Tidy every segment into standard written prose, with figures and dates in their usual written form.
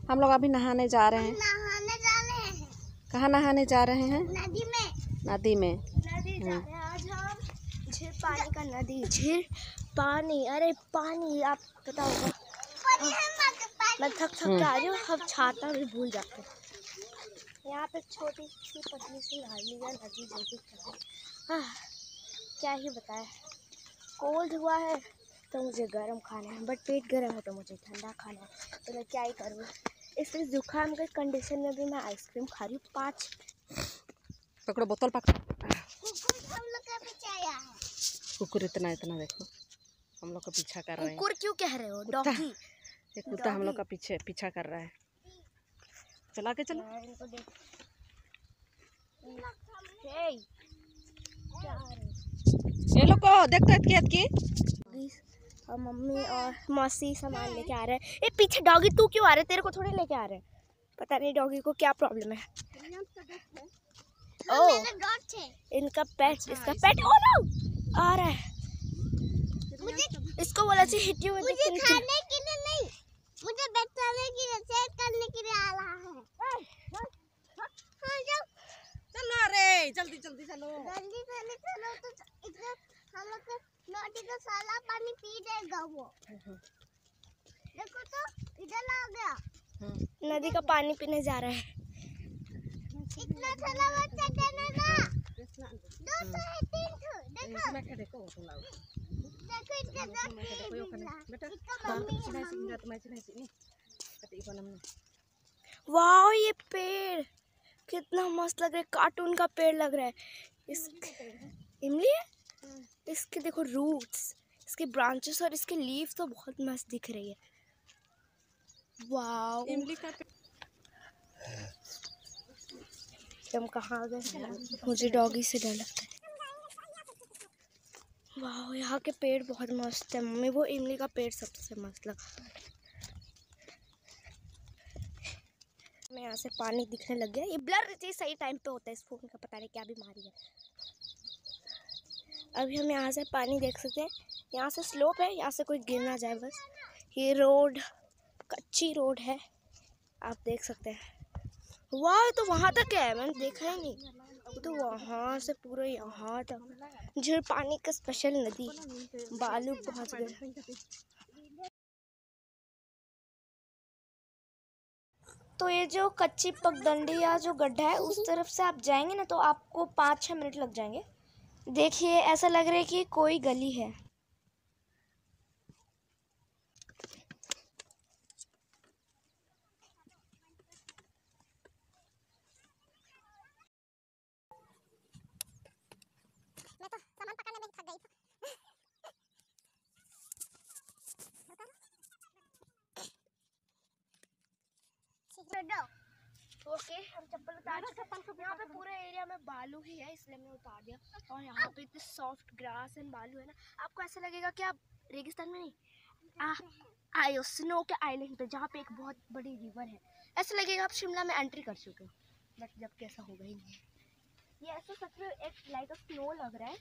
हम लोग अभी नहाने जा रहे हैं। कहाँ नहाने जा रहे हैं? नदी में। नदी में नदी जा रहे हैं आज हम। झील पानी का नदी, झील पानी। अरे पानी आप पता होगा। मैं थक के आ रही हूँ। हम छाता भी भूल जाते हैं। यहाँ पे छोटी सी पतली सी नाली है, नदी जो भी क्या ही बताए। कोल्ड हुआ है तो मुझे गर्म खाना है, बट पेट गर्म है तो मुझे ठंडा खाना है। तो मैं क्या ही करूँ। इसलिए जुकाम के कंडीशन में भी मैं आइसक्रीम खा रही हूँ। 5 पकड़ो, बोतल पकड़ो। हम लोग का पीछे आया है। कुकुर इतना देखो, हम लोग का पीछा कर रहे हैं। कुकुर क्यों कह रहे हो? डॉगी। ये कुत्ता हम लोग का पीछा कर रहा है। चला के चलो। इनको देख। ये लोग को देखते की और मम्मी और मौसी सामान लेके आ रहे हैं। ए पीछे डॉगी तू क्यों आ रहे? तेरे को थोड़ी लेके आ रहे हैं। पता नहीं डॉगी को क्या प्रॉब्लम है। ओ इनका पेट, इसका पेट। ओ नो आ रहा है। इसको बोला चाहिए हिट यू। मुझे खाने के लिए नहीं, मुझे बैठाने के लिए, सेट करने के लिए आ रहा है। चलो रे, जल्दी चलो। जल्दी चलो तो इधर हम लोग का नदी का सारा पानी पी देगा वो। देखो तो इधर आ गया। नदी का पानी पीने जा रहा है। इतना थला बच्चा देने ना। 2 है 3 देखो। वाह ये पेड़ कितना मस्त लग रहा है। कार्टून का पेड़ लग रहा है। इमली है। इसके देखो रूट्स, इसके ब्रांचेस और इसके लीव्स तो बहुत मस्त दिख रही है। वाह इमली का हम कहाँ आ गए? मुझे डॉगी से डर लगता है। वाह यहाँ के पेड़ बहुत मस्त है। मम्मी वो इमली का पेड़ सबसे मस्त लगा। मैं यहाँ से पानी दिखने लग गया। ये ब्लर चीज सही टाइम पे होता है इस फोन का, पता नहीं क्या बीमारी है। अभी हम यहाँ से पानी देख सकते हैं। यहाँ से स्लोप है, यहाँ से कोई गिर ना जाए बस। ये रोड कच्ची रोड है, आप देख सकते हैं। वाह तो वहाँ तक है, मैंने देखा ही नहीं। तो वहाँ से पूरा यहाँ तक झील पानी का स्पेशल नदी। बालू पहुँच गए। तो ये जो कच्ची पगडंडी या जो गड्ढा है उस तरफ से आप जाएंगे ना तो आपको 5-6 मिनट लग जाएंगे। देखिए ऐसा लग रहा है कि कोई गली है। मैं तो सामान पकड़ने में थक गई। ओके हम चप्पल उतार चुके हैं। यहाँ पे पूरे एरिया में बालू ही है इसलिए मैं उतार दिया। और यहाँ पे इतने सॉफ्ट ग्रास एंड बालू है ना, आपको ऐसा लगेगा कि आप रेगिस्तान में नहीं आए स्नो के आइलैंड पे जहाँ पे एक बहुत बड़ी रिवर है। ऐसा लगेगा आप शिमला में एंट्री कर चुके हो, बट जब कैसा होगा ही नहीं। ये ऐसा सच में एक लाइक स्नो लग रहा है।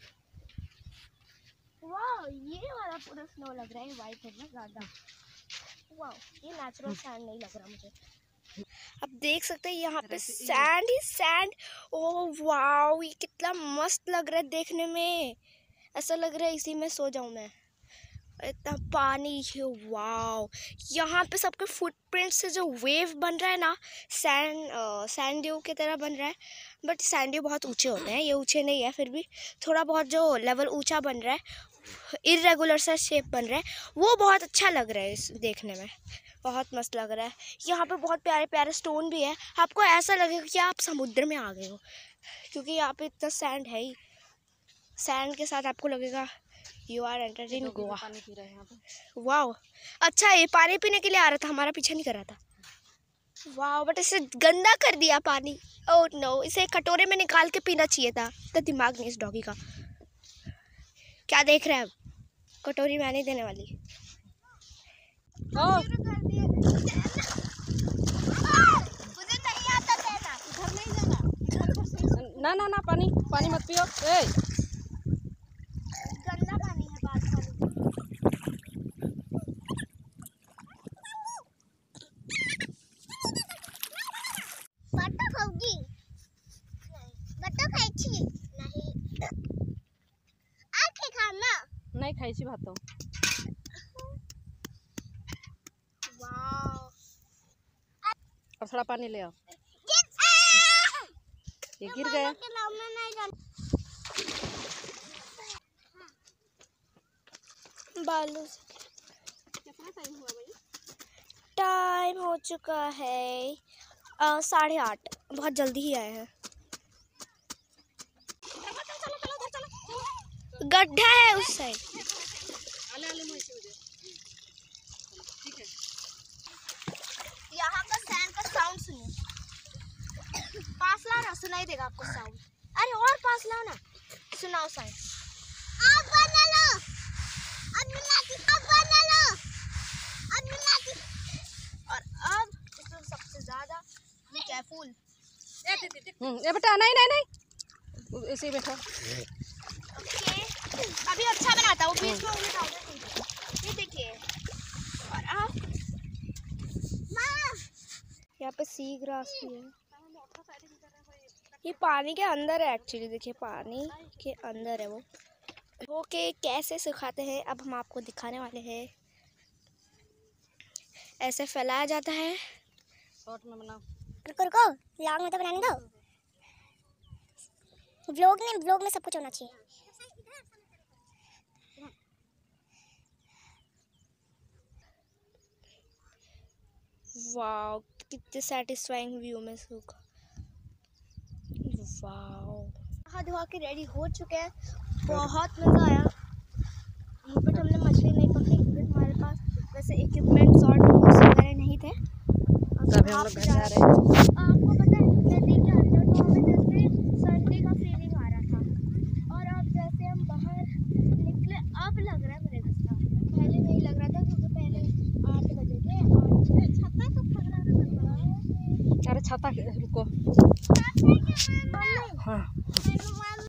वाह ये वाला पूरा स्नो लग रहा है, वाइट है ना ज़्यादा। वाह ये नेचुरल सैंड नहीं लग रहा मुझे। आप देख सकते हैं यहाँ पे सैंड ही सैंड। ओह वाह ये कितना मस्त लग रहा है देखने में। ऐसा लग रहा है इसी में सो जाऊँ मैं, इतना पानी है। वाह यहाँ पे सबके फुटप्रिंट से जो वेव बन रहा है ना, सैंड ड्यू की तरह बन रहा है। बट सैंड ड्यू बहुत ऊंचे होते हैं, ये ऊंचे नहीं है, फिर भी थोड़ा बहुत जो लेवल ऊंचा बन रहा है, इरेगुलर सा शेप बन रहा है, वो बहुत अच्छा लग रहा है इस देखने में। बहुत मस्त लग रहा है। यहाँ पे बहुत प्यारे प्यारे स्टोन भी है। आपको ऐसा लगेगा कि आप समुद्र में आ गए हो, क्योंकि यहाँ पे इतना सैंड है ही। सैंड के साथ आपको लगेगा you are entered in Goa. पानी पी रहे हैं यहाँ पे। वाह अच्छा ये पानी पीने के लिए आ रहा था, हमारा पीछा नहीं कर रहा था। वाह बट इसे गंदा कर दिया पानी। ओह नो, इसे कटोरे में निकाल के पीना चाहिए था। तो दिमाग नहीं इस डॉगी का। क्या देख रहे हैं अब? कटोरी मैं नहीं देने वाली। ना पानी मत पियो। गंदा पानी है बात पानी। खायची भात वाव और थोड़ा पानी ले आओ। ये गिर गया। बालू कितना टाइम हुआ भाई? टाइम हो चुका है 8:30। बहुत जल्दी ही आए हैं। गड्ढा है उस साइड। यहाँ का सैंड का साउंड सुनिए। पास लाओ ना, सुनाई देगा आपको साउंड। अरे और पास लाओ ना, सुनाओ साउंड। आप बना लो, अब मिलाती, अब बना लो, अब मिलाती। और अब इसमें सबसे ज्यादा बी केयरफुल। ये बेटा नहीं नहीं नहीं, ऐसे ही बैठो। ओके, अभी अच्छा बनाता हूँ, बीच में उन्हें डाल देती। ये देखिए। और अब यहाँ पे सी ग्रास भी है। ये पानी के अंदर है एक्चुअली, देखिए पानी के अंदर है वो। ओके, कैसे सुखाते हैं अब हम आपको दिखाने वाले हैं। ऐसे फैलाया जाता है। शॉर्ट में बनाओ। रुको रुको, व्लॉग में तो बनाने दो। व्लॉग में सब कुछ होना चाहिए। वाओ, कितने सैटिस्फाइंग व्यू में सूखा। वाओ, नहा धोआ के रेडी हो चुके हैं। बहुत मज़ा आया, बट हमने मछली नहीं पकड़ी क्योंकि हमारे पास वैसे इक्विपमेंट्स और टूल्स वगैरह नहीं थे। अभी हम लोग घर जा रहे हैं। आपको पता है नदी के अंदर तो हमें जैसे संडे का फीलिंग आ रहा था, और अब जैसे हम बाहर निकले अब लग रहा है मेरे गुस्सा। पहले नहीं लग रहा था क्योंकि पहले 8 बजे थे। छत्ता तो पकड़ा है। अरे छाता रुको। हाँ।